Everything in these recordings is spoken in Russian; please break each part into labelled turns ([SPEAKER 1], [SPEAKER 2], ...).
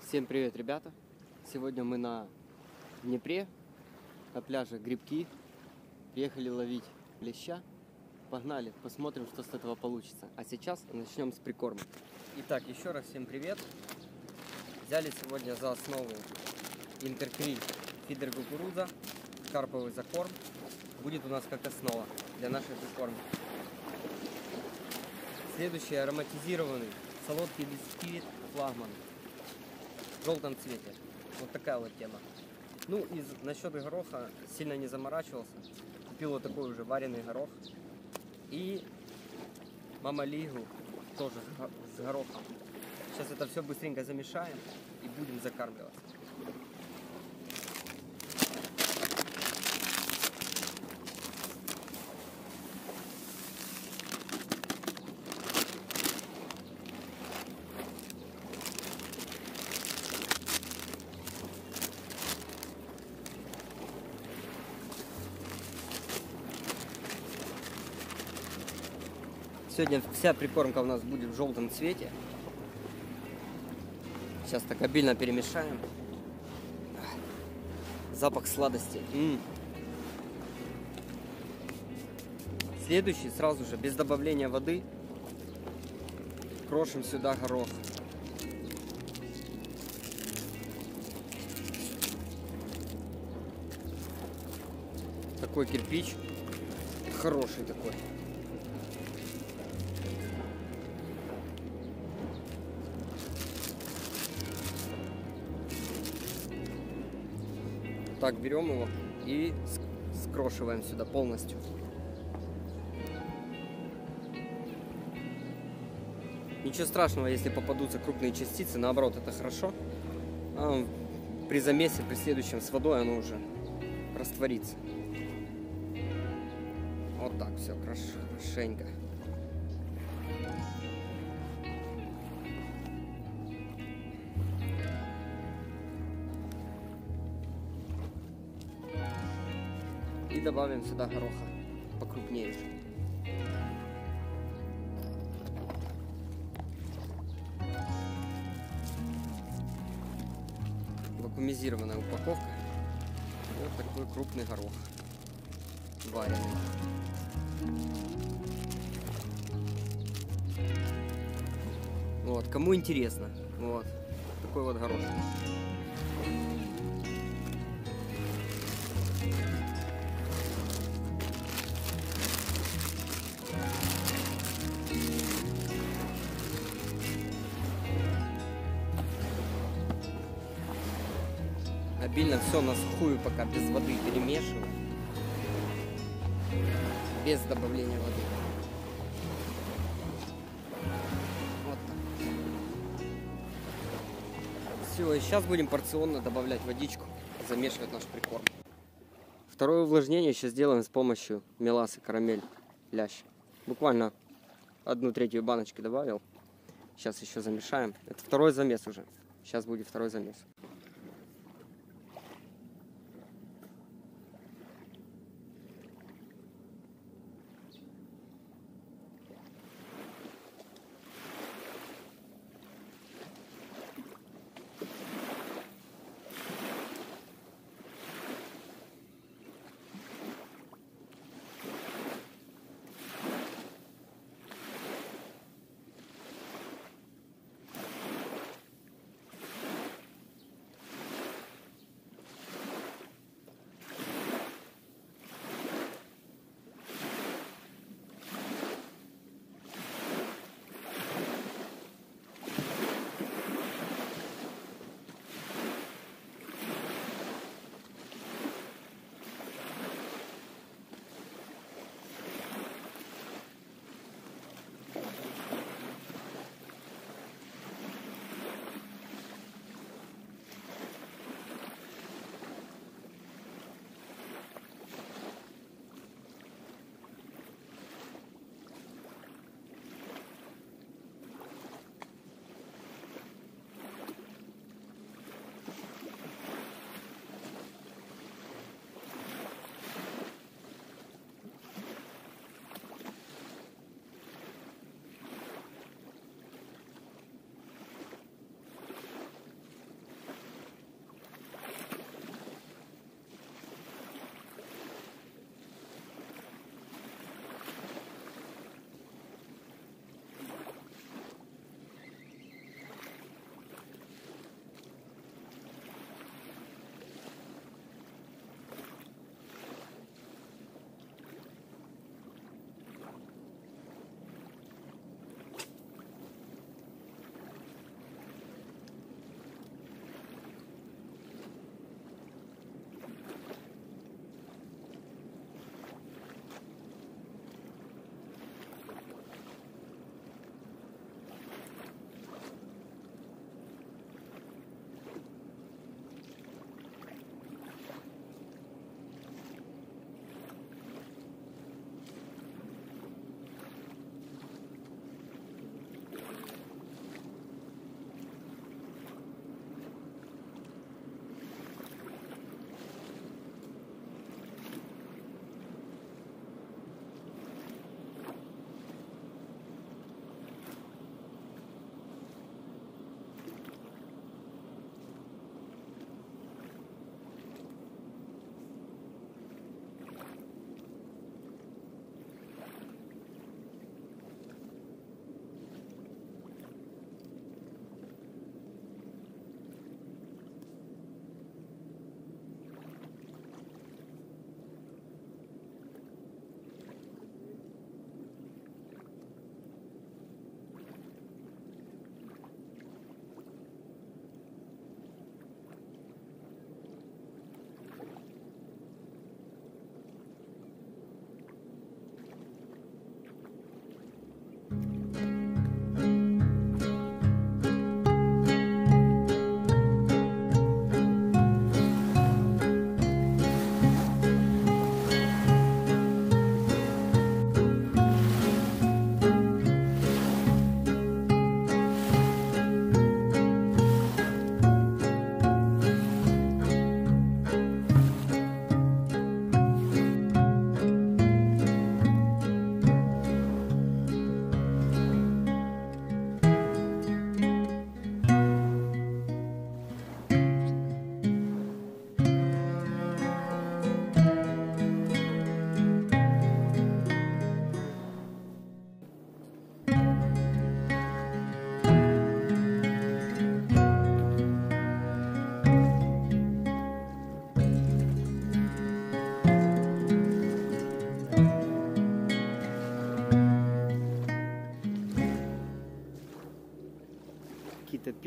[SPEAKER 1] Всем привет, ребята! Сегодня мы на Днепре, на пляже Грибки. Приехали ловить леща. Погнали, посмотрим, что с этого получится. А сейчас начнем с прикорма. Итак, еще раз всем привет! Взяли сегодня за основу Интеркриль фидер кукуруза, карповый закорм. Будет у нас как основа для нашей прикормки. Следующий ароматизированный солодкий бисквит флагман в желтом цвете. Вот такая вот тема. Ну и насчет гороха сильно не заморачивался. Купил вот такой уже вареный горох. И мамалигу тоже с горохом. Сейчас это все быстренько замешаем и будем закармливать. Сегодня вся прикормка у нас будет в желтом цвете. Сейчас так обильно перемешаем. Запах сладости. Следующий сразу же, без добавления воды, крошим сюда горох. Такой кирпич. Хороший такой. Так, берем его и скрошиваем сюда полностью. Ничего страшного, если попадутся крупные частицы, наоборот, это хорошо. А при замесе, при следующем с водой оно уже растворится. Вот так все, хорошенько. И добавим сюда гороха покрупнее. Вакуумизированная упаковка. Вот такой крупный горох. Вареный. Вот, кому интересно. Вот. Такой вот горох. Обильно все на сухую пока без воды перемешиваем. Без добавления воды. Вот так. Все, и сейчас будем порционно добавлять водичку, замешивать наш прикорм. Второе увлажнение сейчас сделаем с помощью мелассы карамель лящ. Буквально 1/3 баночки добавил. Сейчас еще замешаем. Это второй замес уже. Сейчас будет второй замес.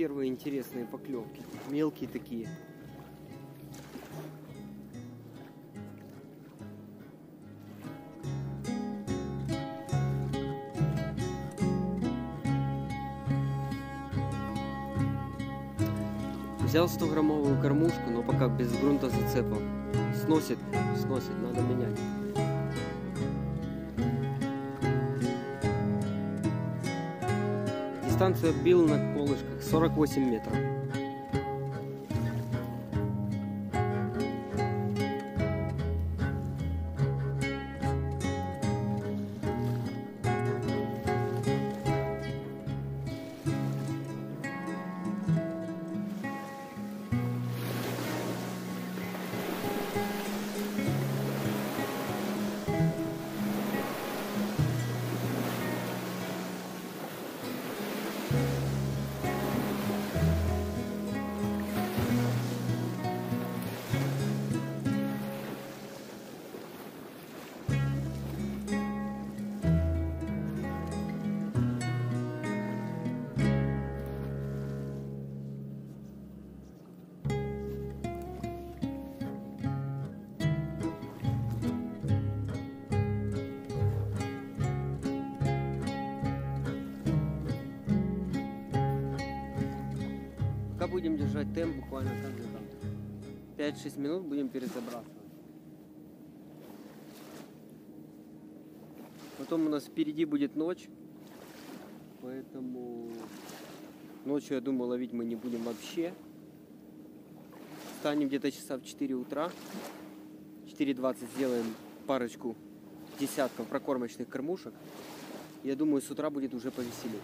[SPEAKER 1] первые интересные поклевки. Мелкие такие. Взял 100-граммовую кормушку, но пока без грунтозацепа. Сносит, надо менять. Дистанцию отбил на колышках 48 метров. Пока будем держать темп буквально каждый там 5-6 минут будем перезабрасывать. Потом у нас впереди будет ночь, поэтому ночью, я думаю, ловить мы не будем вообще. Встанем где-то часа в 4 утра, 4:20 сделаем парочку десятков прокормочных кормушек. Я думаю, с утра будет уже повеселее.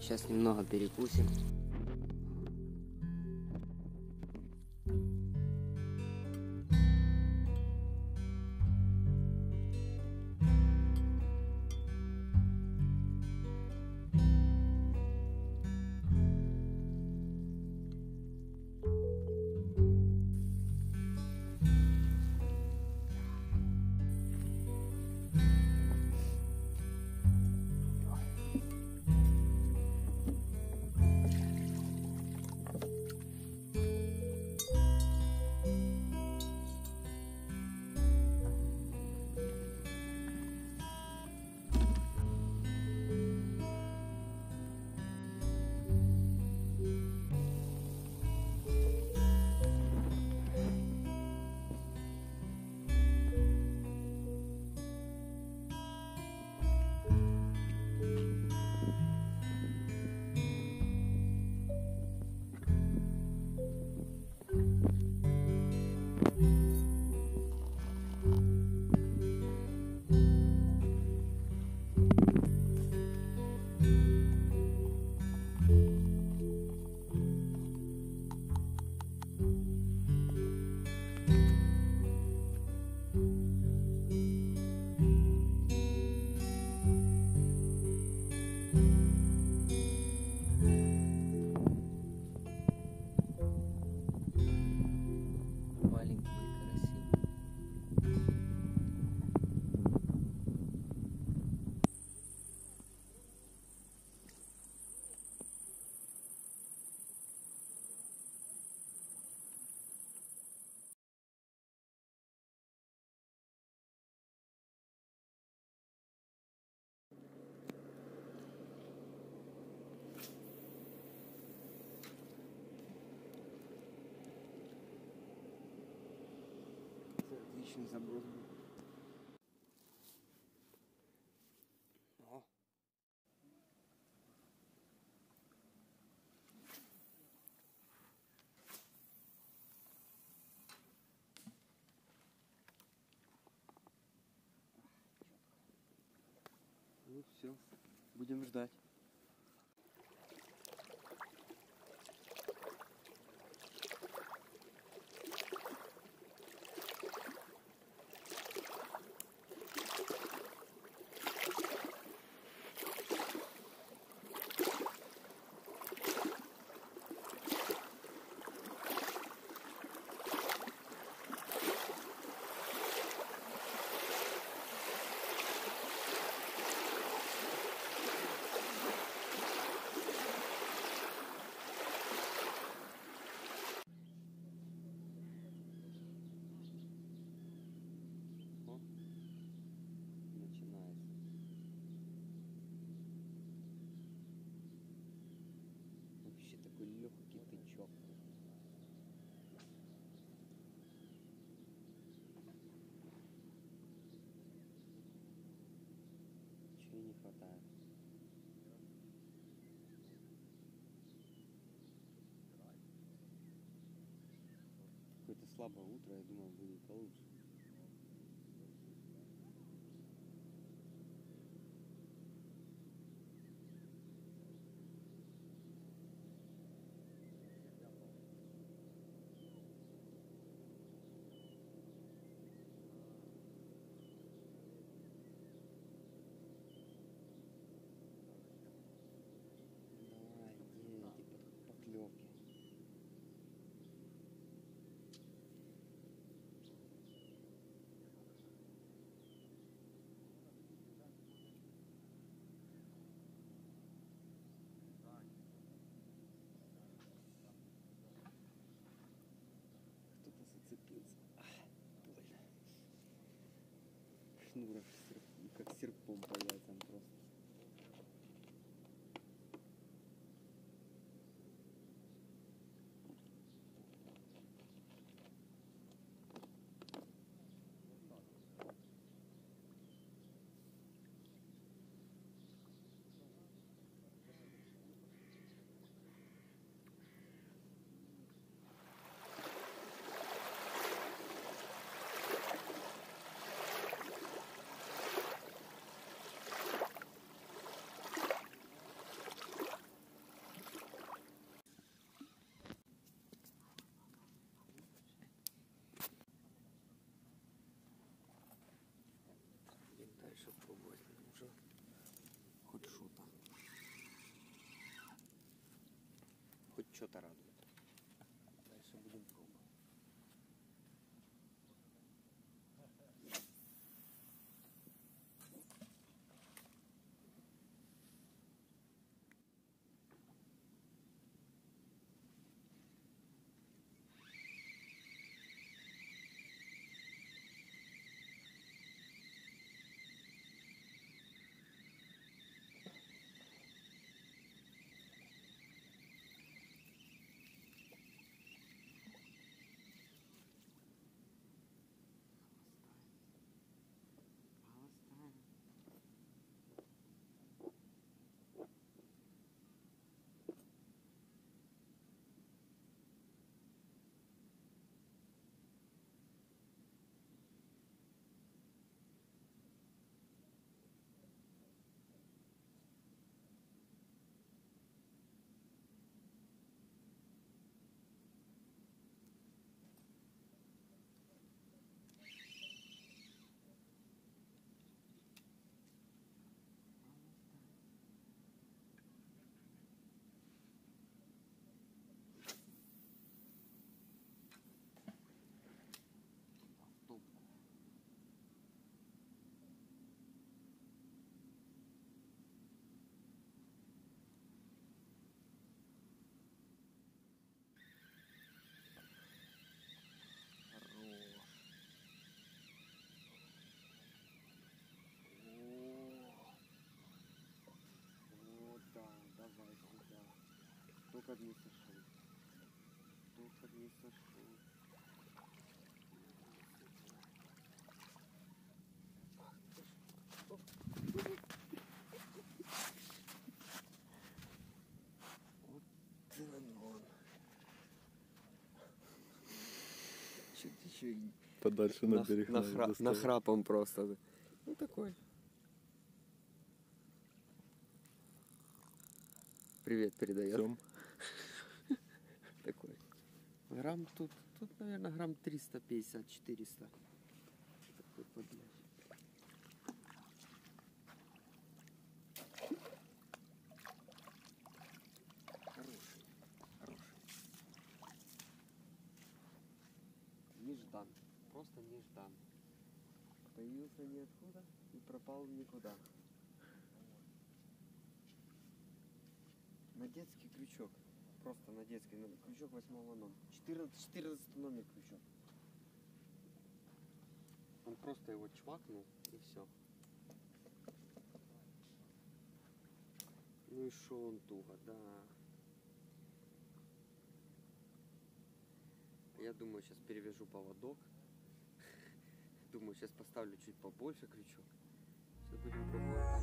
[SPEAKER 1] Сейчас немного перекусим. Отличный заброс был. О. Ну все, будем ждать. Такой легкий тычок. Чего не хватает? Какое-то слабое утро, я думал, будет получше. Шнур как серпом по яйцам просто. дальше пробовать уже. Хоть что-то. Хоть что-то радует. Дальше будем пробовать. Только не сошел. Только не сошел. Вот он. Чуть еще и
[SPEAKER 2] Подальше на берег.
[SPEAKER 1] нахрапом просто. Ну такой. Привет передает.
[SPEAKER 2] Всем.
[SPEAKER 1] Такой. Грамм тут, наверное, грамм 350-400. Такой подлящик. Хороший. Неждан. Просто неждан. Появился ниоткуда и пропал в никуда. На детский крючок. Просто на детский. Крючок 8-го номера. 14 номер крючок. Он просто его чвакнул и все. Ну и шо он туго, да. Я думаю, сейчас перевяжу поводок. Думаю, сейчас поставлю чуть побольше крючок. Сейчас будем пробовать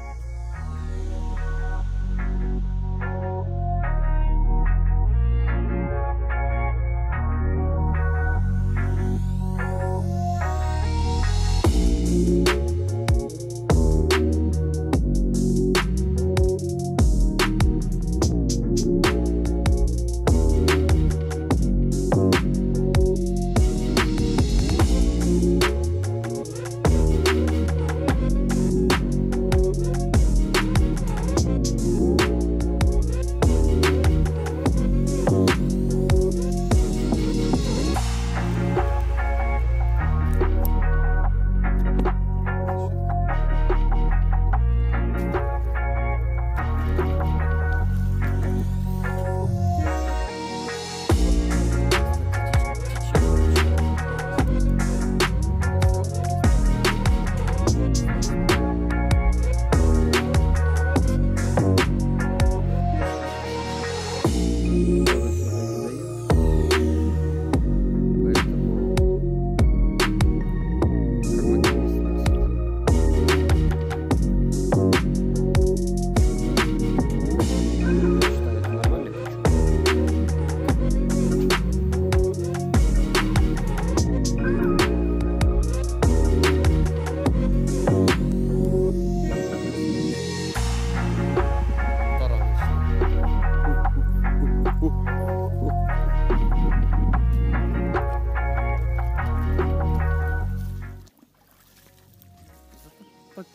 [SPEAKER 1] дальше.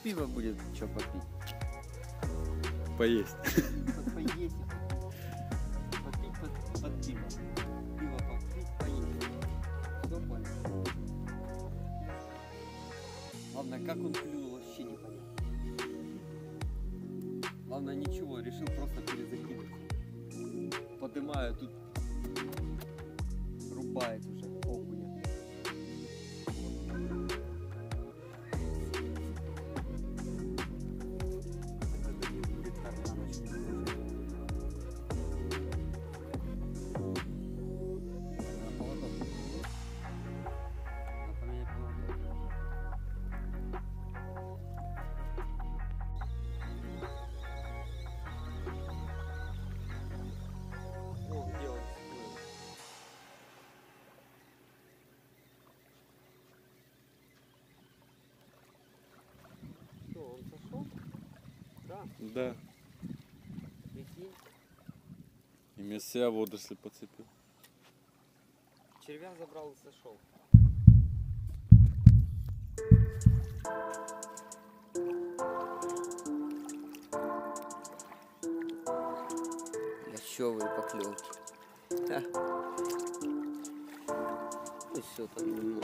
[SPEAKER 1] пиво будет, что попить.
[SPEAKER 2] Поесть.
[SPEAKER 1] Поесть. Попить под пиво. Пиво попить, поесть. Все понял. Главное, как он клюнул, вообще не понятно. Главное, ничего, решил просто перезакинуть. Поднимаю, тут рубает уже окуня. Это не будет картаночка. На поводок. Надо поменять поводок. О, где он всплыл? Что, он сошел? Да,
[SPEAKER 2] Да.
[SPEAKER 1] прикинь.
[SPEAKER 2] И вместо себя водоросли подцепил.
[SPEAKER 1] Червя забрал и сошел. Лящевые поклевки. Ха. И все там немного.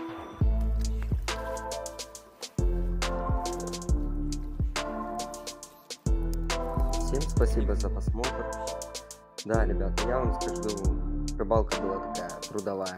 [SPEAKER 1] Всем спасибо за просмотр. Да, ребята, я вам скажу, рыбалка была такая трудовая.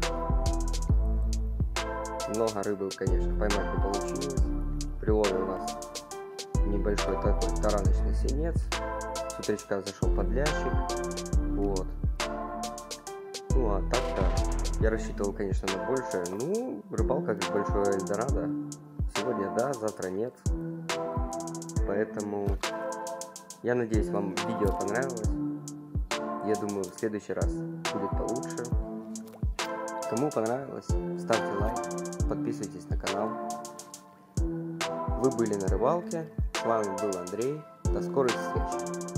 [SPEAKER 1] Много рыбы, конечно, поймать не получилось. При лове у нас небольшой такой тараночный синец. С утречка зашел под лящик. Вот. Ну а так-то я рассчитывал, конечно, на большее. Ну, рыбалка как большое Эльдорадо. Сегодня да, завтра нет. Поэтому я надеюсь, вам видео понравилось. Я думаю, в следующий раз будет получше. Кому понравилось, ставьте лайк, подписывайтесь на канал. Вы были на рыбалке. С вами был Андрей. До скорых встреч.